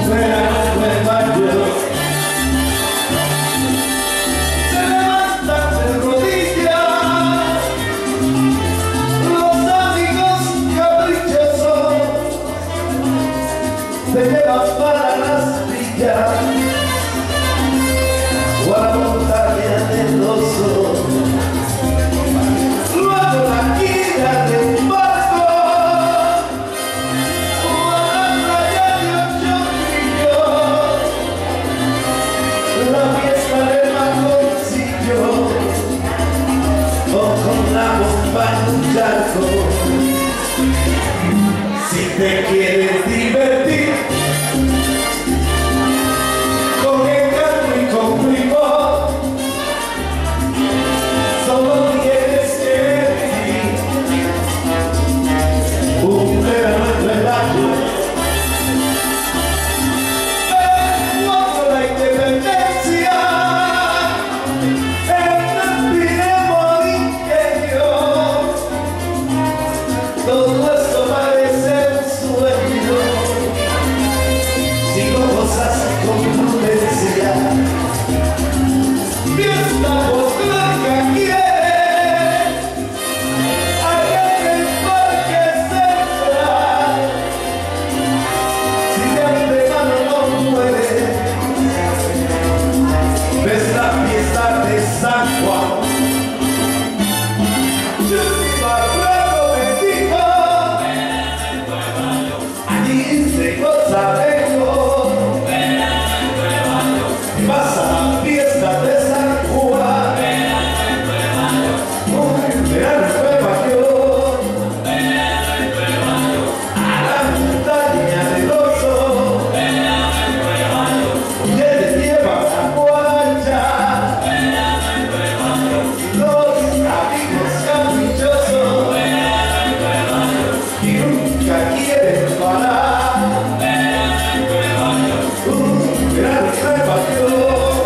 Se lleva para las villas o a la montaña del oso, luego la gira de un barco o a la playa de Ocho Ríos, la fiesta del magoncillo o con la bomba en un charco. Si te quieres divertir con el canto y con ritmo, solo tienes que decir un verano entre baños. Cuando la independencia respiremos ingenio, todo esto parece si lo gozas con prudencia, fiesta folclórica quiere allá en el parque central. Si de antemano no puedes, ves la fiesta de San Juan. Yo mi barrio bendijo, allí se goza de pasa la fiesta de San Juan, un verano en Nueva York, a la montaña del oso, que te lleva la guacha, los amigos caprichosos, y nunca quieren parar. Un verano en Nueva York.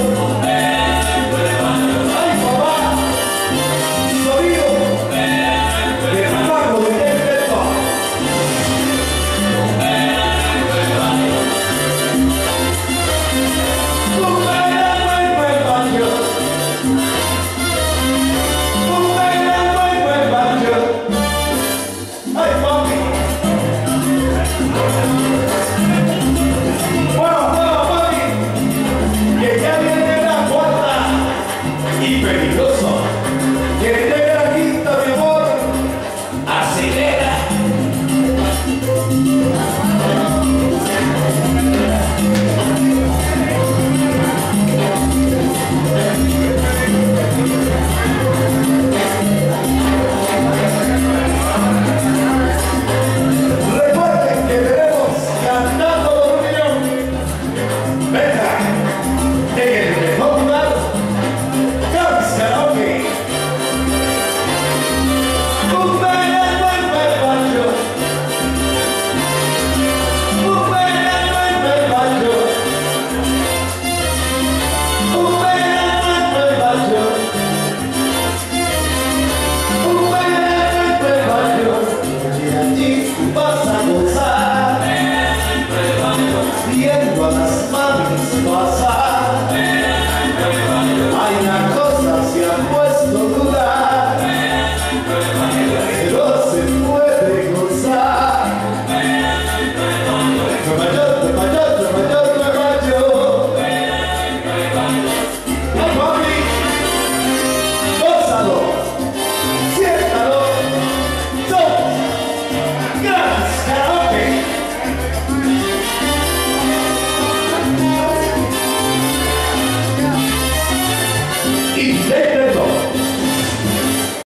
Vas a gozar viendo a las mamis pasar.